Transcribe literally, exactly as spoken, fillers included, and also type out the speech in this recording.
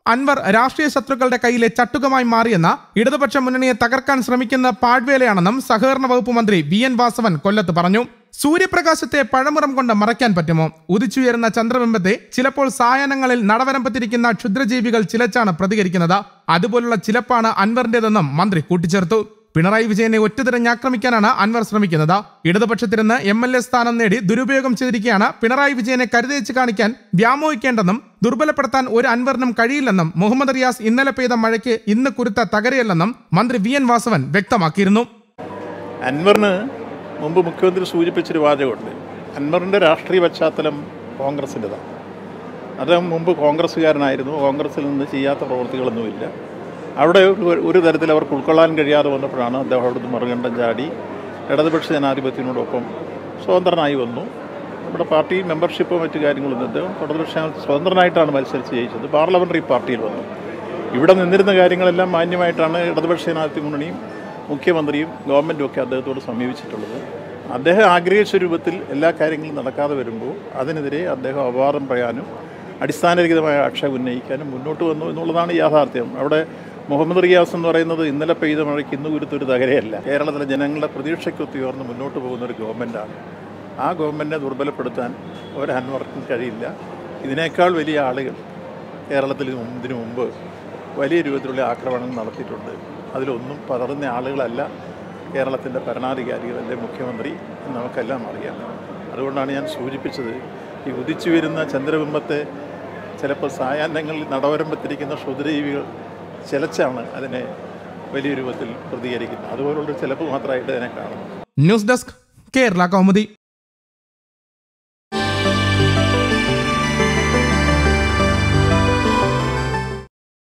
അൻവർ രാഷ്ട്രീയ ശത്രുക്കളുടെ കയ്യിലെ ചട്ടുകമായി മാറിയെന്ന ഇടതുപക്ഷ മുന്നണിയെ തകർക്കാൻ ശ്രമിക്കുന്ന പാഴ്വേലയാണെന്നും സഹകരണ വകുപ്പ് മന്ത്രി വി എൻ വാസവൻ കൊല്ലത്ത് പറഞ്ഞു. സൂര്യപ്രകാശത്തെ പഴമുറം കൊണ്ട് മറയ്ക്കാൻ പറ്റുമോ? ഉദിച്ചുയരുന്ന ചന്ദ്രബിംബത്തെ ചിലപ്പോൾ സായാഹ്നങ്ങളിൽ നടവരമ്പത്തിരിക്കുന്ന ക്ഷുദ്രജീവികൾ ചിലച്ചാണ് പ്രതികരിക്കുന്നത്. അതുപോലുള്ള ചിലപ്പാണ് അൻവറിന്റേതെന്നും മന്ത്രി കൂട്ടിച്ചേർത്തു. പിണറായി വിജയനെ ഒറ്റതിരഞ്ഞാക്രമിക്കാനാണ് അൻവർ ശ്രമിക്കുന്നത്. ഇടതുപക്ഷത്തിരുന്ന് എം എൽ എ സ്ഥാനം നേടി ദുരുപയോഗം ചെയ്തിരിക്കുകയാണ്. പിണറായി വിജയനെ കരുതേച്ച് കാണിക്കാൻ വ്യാമോഹിക്കേണ്ടെന്നും ദുർബലപ്പെടുത്താൻ ഒരു അൻവറിനും കഴിയില്ലെന്നും മുഹമ്മദ് റിയാസ് ഇന്നലെ പെയ്ത മഴയ്ക്ക് ഇന്ന് കുരുത്ത തകരയല്ലെന്നും മന്ത്രി വി എൻ വാസവൻ വ്യക്തമാക്കിയിരുന്നു. അൻവറിന് മുമ്പ് മുഖ്യമന്ത്രി സൂചിപ്പിച്ചൊരു വാചകമുണ്ട്. അൻവറിൻ്റെ രാഷ്ട്രീയ പശ്ചാത്തലം കോൺഗ്രസിൻ്റെതാണ്. അദ്ദേഹം മുമ്പ് കോൺഗ്രസ്സുകാരനായിരുന്നു. കോൺഗ്രസിൽ നിന്ന് ചെയ്യാത്ത പ്രവൃത്തികളൊന്നുമില്ല. അവിടെ ഒരു തരത്തിൽ അവർക്ക് ഉൾക്കൊള്ളാൻ കഴിയാതെ വന്നപ്പോഴാണ് അദ്ദേഹം അവിടുന്ന് മറുകണ്ഠം ചാടി ഇടതുപക്ഷ ജനാധിപത്യത്തിനോടൊപ്പം സ്വതന്ത്രനായി വന്നു. നമ്മുടെ പാർട്ടി മെമ്പർഷിപ്പോ മറ്റു കാര്യങ്ങളൊന്നും അദ്ദേഹം ഇടതുപക്ഷ സ്വതന്ത്രനായിട്ടാണ് മത്സരിച്ച് ജയിച്ചത്. പാർലമെൻ്ററി പാർട്ടിയിൽ വന്നു. ഇവിടെ നിന്നിരുന്ന കാര്യങ്ങളെല്ലാം മാന്യമായിട്ടാണ് ഇടതുപക്ഷ ജനാധിപത്യ മുന്നണിയും മുഖ്യമന്ത്രിയും ഗവൺമെൻറ്റും ഒക്കെ അദ്ദേഹത്തോട് സമീപിച്ചിട്ടുള്ളത്. അദ്ദേഹം ആഗ്രഹിച്ച രൂപത്തിൽ എല്ലാ കാര്യങ്ങളും നടക്കാതെ വരുമ്പോൾ അതിനെതിരെ അദ്ദേഹം അപവാദം പറയാനും അടിസ്ഥാനരഹിതമായ ആക്ഷേപം ഉന്നയിക്കാനും മുന്നോട്ട് വന്നു എന്നുള്ളതാണ് യാഥാർത്ഥ്യം. അവിടെ മുഹമ്മദ് റിയാസ് എന്ന് പറയുന്നത് ഇന്നലെ പെയ്ത മഴയ്ക്ക് ഇന്ന് കുരുത്തൊരു തകരയല്ല. കേരളത്തിലെ ജനങ്ങളുടെ പ്രതീക്ഷയ്ക്കൊത്ത് ഉയർന്ന് മുന്നോട്ട് പോകുന്ന ഒരു ഗവൺമെൻറ്റാണ്. ആ ഗവൺമെൻറ്റിനെ ദുർബലപ്പെടുത്താൻ ഒരു അൻവർക്കും കഴിയില്ല. ഇതിനേക്കാൾ വലിയ ആളുകൾ കേരളത്തിൽ ഇതിനു മുമ്പ് വലിയ രൂപത്തിലുള്ള ആക്രമണങ്ങൾ നടത്തിയിട്ടുണ്ട്. അതിലൊന്നും പതറുന്ന ആളുകളല്ല കേരളത്തിൻ്റെ ഭരണാധികാരികൾ, അല്ലെങ്കിൽ മുഖ്യമന്ത്രി എന്ന് നമുക്കെല്ലാം അറിയാം. അതുകൊണ്ടാണ് ഞാൻ സൂചിപ്പിച്ചത്, ഈ ഉദിച്ചു വരുന്ന ചന്ദ്രബിംബത്തെ ചിലപ്പോൾ സായാഹ്നങ്ങളിൽ നടവരമ്പത്തിരിക്കുന്ന ക്ഷുദ്രജീവികൾ ചിലച്ചാണ് അതിനെ വലിയ രൂപത്തിൽ പ്രതികരിക്കുന്നത്. അതുപോലുള്ള ചിലപ്പോൾ മാത്രമായിട്ട് അതിനെ കാണുന്നു. News desk, Kerala Kaumudi.